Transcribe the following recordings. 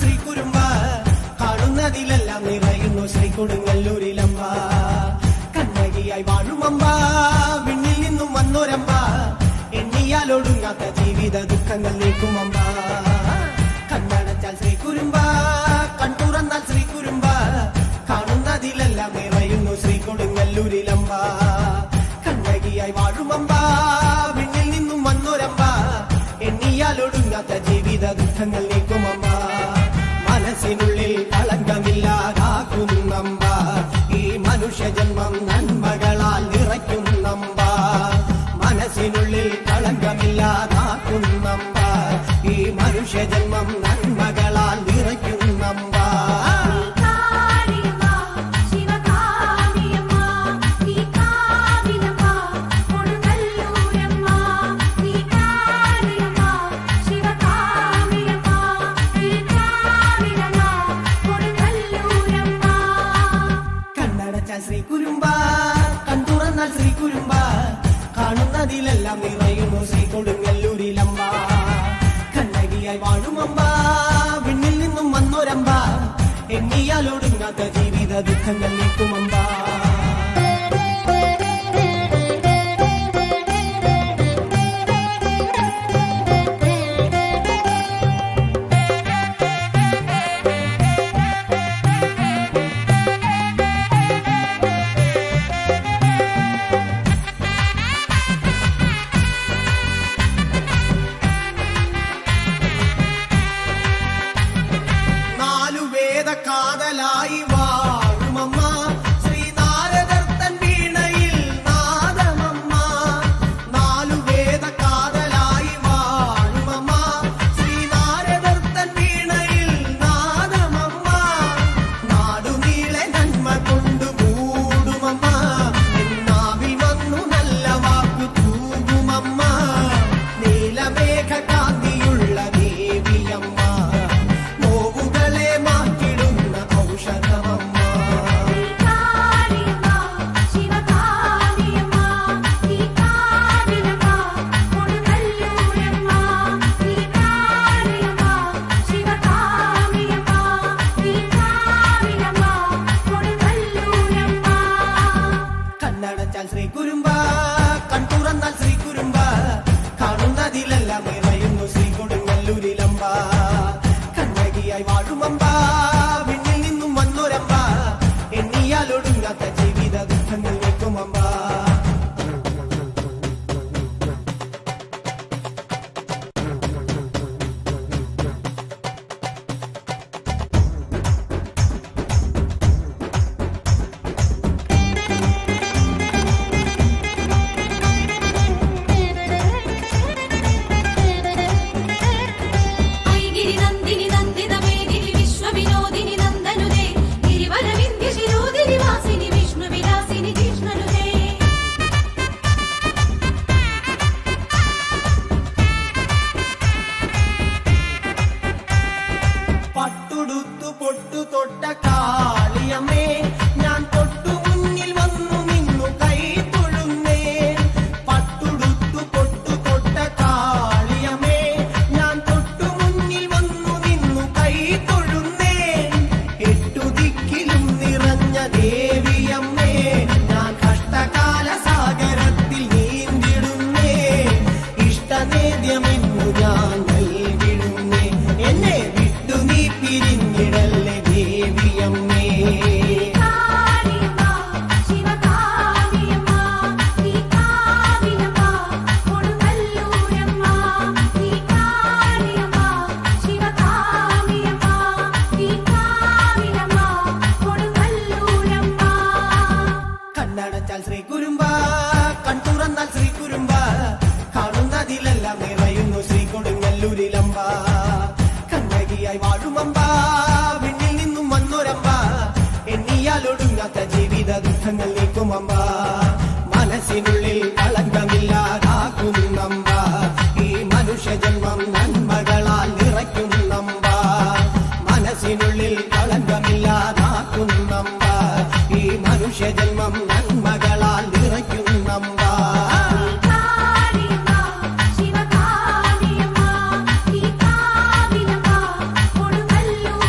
ശ്രീകുരുമ്പ കാണുന്നതിലെല്ലാം നിറയുന്നു ശ്രീ കൊടുങ്ങല്ലൂരിലമ്പ കണ്ണകിയായി വാഴുമമ്പ വിണ്ണിൽ നിന്നും വന്നൊരമ്പ എണ്ണിയാലൊടുങ്ങാത്ത ജീവിത ദുഃഖങ്ങൾ നീക്കുമമ്പ കണ്ണടച്ചാൽ ശ്രീകുരുമ്പ കൺതുറന്നാൽ ശ്രീകുരുമ്പ കാണുന്നതിലെല്ലാം നിറയുന്നു ശ്രീ കൊടുങ്ങല്ലൂരിലമ്പ കണ്ണകിയായി വാഴുമമ്പ വിണ്ണിൽ നിന്നും വന്നൊരമ്പ എണ്ണിയാലൊടുങ്ങാത്ത ജീവിത ദുഃഖങ്ങൾ നീക്കുമമ്പ മനസ്സിനുള്ളിൽ കളങ്കമില്ലാതാക്കുന്നമ്പ ഈ മനുഷ്യജന്മം നന്മകളാൽ നിറയ്ക്കുന്നമ്പ മനസ്സിനുള്ളിൽ കളങ്കമില്ലാതാക്കുന്നമ്പ ഈ മനുഷ്യജന്മം നന്മകളാൽ നിറയ്ക്കുന്നമ്പ ശ്രീകുരുമ്പ കൺതുറന്നാൽ ശ്രീകുരുമ്പ കാണുന്നതിലെല്ലാം നിറയുന്നു ശ്രീ കൊടുങ്ങല്ലൂരിലമ്പ കണ്ണകിയായി വാഴുമമ്പ വിണ്ണിൽ നിന്നും വന്നൊരമ്പ എണ്ണിയാലൊടുങ്ങാത്ത ജീവിത ദുഃഖങ്ങൾ നീക്കുമമ്പ കാതലായി വാഴുമമ്മ ശ്രീനാരദർത്തൻ വീണയിൽ നാദമമ്മ നാലുവേദ കാതലായി വാഴുമമ്മ ശ്രീനാരദർത്തൻ വീണയിൽ നാദമമ്മ നാടുനീളെ നന്മ കൊണ്ടു മൂടുമമ്മ എന്നാവിൽ വന്നു നല്ല വാക്കു തൂകുമമ്മ നീലമേഘ കാന്തിയുള്ള ദേവിയമ്മ ശ്രീകുരുമ്പ കൺതുറന്നാൽ ശ്രീകുരുമ്പ കാണുന്നതിലെല്ലാം നിറയുന്നു ശ്രീ കൊടുങ്ങല്ലൂരിലമ്പ കണ്ണകിയായി വാഴുമമ്പ വിണ്ണിൽ നിന്നും വന്നൊരമ്പ എണ്ണിയാലൊടുങ്ങാത്ത ജീവിത ദുഃഖങ്ങൾ നീക്കുമമ്പ പട്ടുടുത്തു പൊട്ടു തൊട്ട കാളിയമ്മേ ഞാൻ തൊട്ടു മുന്നിൽ വന്നു നിന്നു കൈ തൊഴുന്നേ പട്ടുടുത്തു പൊട്ടു തൊട്ട കാളിയമ്മേ ഞാൻ തൊട്ടു മുന്നിൽ വന്നു നിന്നു കൈ തൊഴുന്നേ എട്ടു ദിക്കിലും നിറഞ്ഞ ദേവിയമ്മേ ഞാൻ കഷ്ടകാല സാഗരത്തിൽ നീന്തിടുന്നേ ഇഷ്ടനേദ്യമെന്നു ഞാൻ നൽകിടുന്നേ എന്നെ പിരിഞ്ഞിടല്ലേ ദേവിയമ്മേ കണ്ണടച്ചാൽ ശ്രീകുരുമ്പ കൺതുറന്നാൽ ശ്രീകുരുമ്പ കാണുന്നതിലെല്ലാം നിറയുന്നു ശ്രീ കൊടുങ്ങല്ലൂരിലമ്പ കണ്ണകിയായി വാഴുമമ്പ വിണ്ണിൽ നിന്നും വന്നൊരമ്പ എണ്ണിയാലൊടുങ്ങാത്ത ജീവിത ദുഃഖങ്ങൾ നീക്കുമമ്പ മനസ്സിനുള്ളിൽ കളങ്കമില്ലാതാക്കുന്നമ്പ ഈ മനുഷ്യജന്മം നന്മകളാൽ നിറയ്ക്കുന്നമ്പ മനസ്സിനുള്ളിൽ കളങ്കമില്ലാതാക്കുന്നമ്പ ഈ മനുഷ്യജന്മം നന്മകളാൽ നിറയ്ക്കുന്നമ്പ ശിവകാളിയമ്മ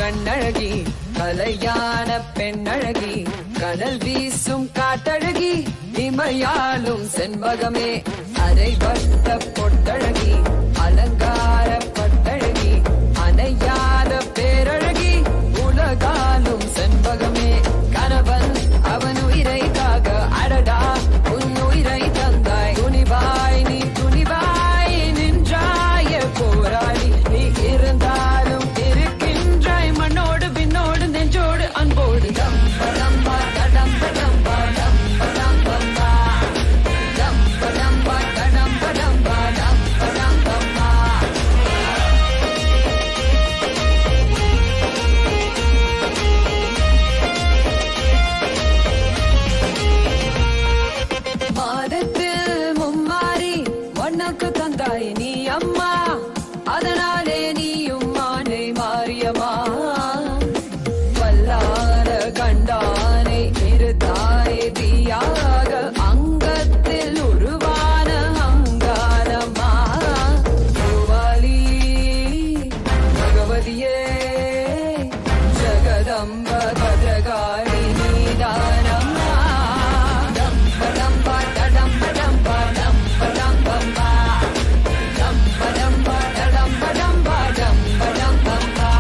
கண்ணழகி கலையான பெண்ணழகி கடல் வீசும் காட்டழகி இமையாலும் செண்பகமே அரைவட்ட பொட்டழகி அலங்கார பட்டழகி அணையாத பேரழகி உலகாலும் செண்பகமே கணவன் அவன் உயிரைக்காக அடடா உன் உயிரை தந்தாய் துணிவாய் நீ துணிவாய் நின்றாய போராடி நீ இருந்தாலும் இருக்கின்றாய் மண்ணோடு விண்ணோடு நெஞ்சோடு அன்போடு டம்படம்பா டம்படம்பா டம்படம்பா டம்படம்பா டம்படம்பா டம்படம்பா மாதத்தில் மும்மாறி ஒன்னக்கு தந்தாய் நீ அம்மா அதனாலே நீயும் மானை மாறியம்மா வல்லார கண்டானை இருத்தாய் தீயாக அங்கத்தில் உருவான அங்காரம்மா பூவாலி பகவதியே ஜகதம்ப பத்ரகாளி நீதானம்மா டம்படம்பா டம்படம்பா டம்படம்பா டம்படம்பா டம்படம்பா டம்படம்பா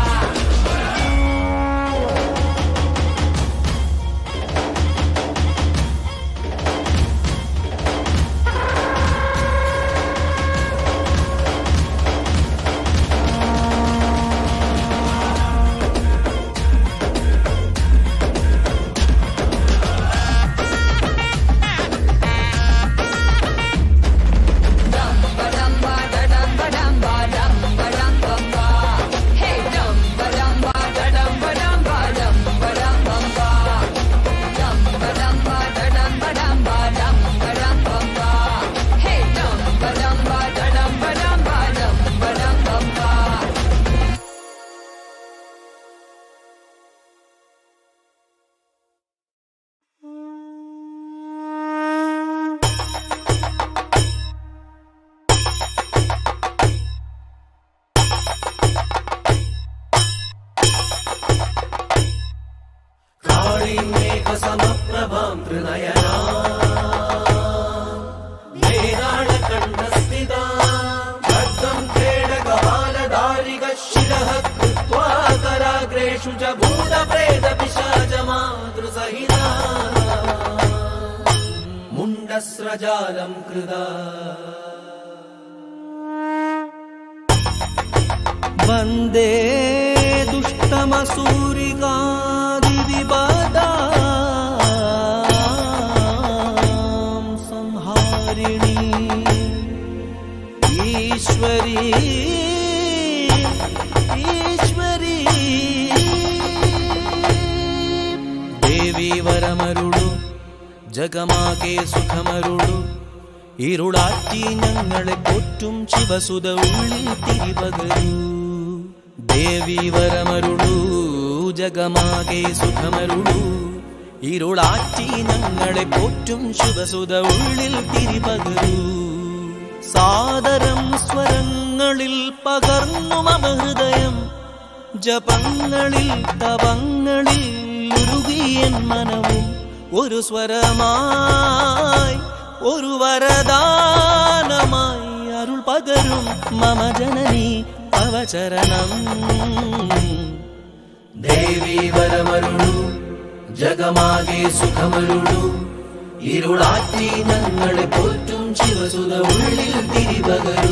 समप्रभां त्रिनयना वेदालकण्ठस्थिता खड्गं खेडकपालधारिगशिरः कृत्वा कराग्रेषु च भूतप्रेतपिशाचमातृसहिता मुण्डस्रजालं कृता वन्दे दुष्टमसूरिकादिविपदा संहारिणी ईश्वरी ईश्वरी देवी वरमरुडु जगमागे सुखमरुडु ഇരുളാറ്റി ഞങ്ങളെ പോറ്റും ശിവസുത ഉള്ളിൽ തിരിപകരൂ ദേവി വരമരുളൂ ജഗമാകെ സുഖമരുളൂ ഇരുളാറ്റി ഞങ്ങളെ പോറ്റും ശിവസുത ഉള്ളിൽ തിരിപകരൂ സാദരം സ്വരങ്ങളിൽ പകർന്നു മമ ഹൃദയം ജപങ്ങളിൽ തപങ്ങളിൽ ഉരുകിയൻ മനവും ഒരു സ്വരമായി ഒരു വരദാനമായി അരുൾ പകരും മമ ജനനി അവചരണം ദേവി വരമരുളു ജഗമാകെ സുഖമരുളു ഇരുളാറ്റി ഞങ്ങളെ പോറ്റും ശിവസുത ഉള്ളിൽ തിരിപകരൂ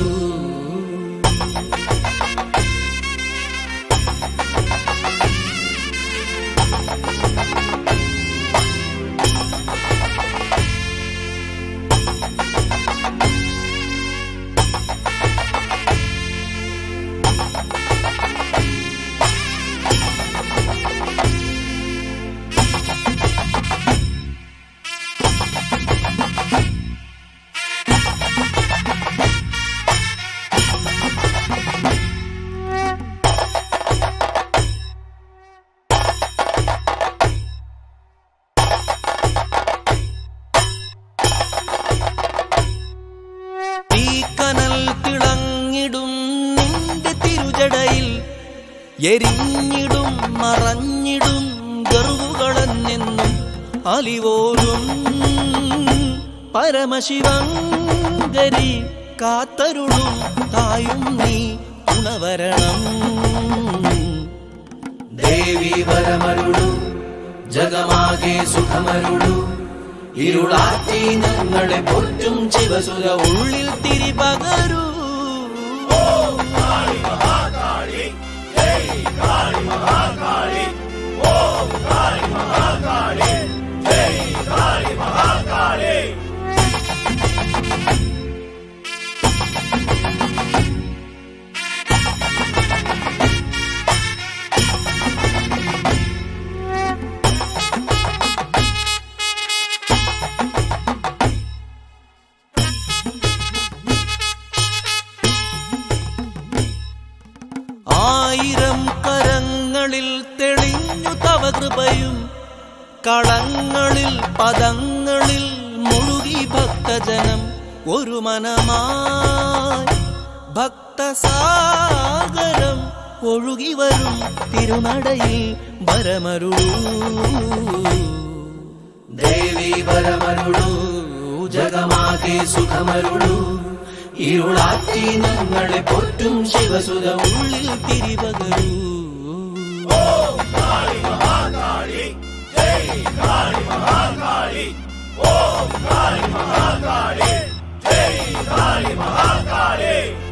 എരിഞ്ഞിടും മറഞ്ഞിടും ഗർവുകളെന്നെന്നും അലിവോലും പരമശിവങ്കരി കാത്തരുളും തായും നീ ഉണവരണം. ദേവി വരമരുളു ജഗമാകെ സുഖമരുളു ഇരുളാറ്റി ഞങ്ങളെ പോറ്റും ശിവസുര ഉള്ളിൽ തിരി പകരൂ. ഓം കാളി മഹാകാളി ജയ് കാളി മഹാകാളി ഓം കാളി മഹാകാളി ജയ് കാളി മഹാകാളി. ആയിരം കരങ്ങളിൽ തെളിഞ്ഞു തവ കൃപയും കളങ്ങളിൽ പദങ്ങളിൽ മുഴുകി ഭക്തജനം ഒരു മനമായി ഭക്തസാഗരം ഒഴുകി വരും തിരുനടയിൽ വരമരുളൂ. ദേവി വരമരുളു ജഗമാകെ സുഖമരുളു ഇരുളാറ്റി ഞങ്ങളെ പോറ്റും ശിവസുര ഉള്ളിൽ തിരി പകരൂ. ഓം കാളി മഹാകാളി ജയ് കാളി മഹാകാളി ഓം കാളി മഹാകാളി ജയ് കാളി മഹാകാളി.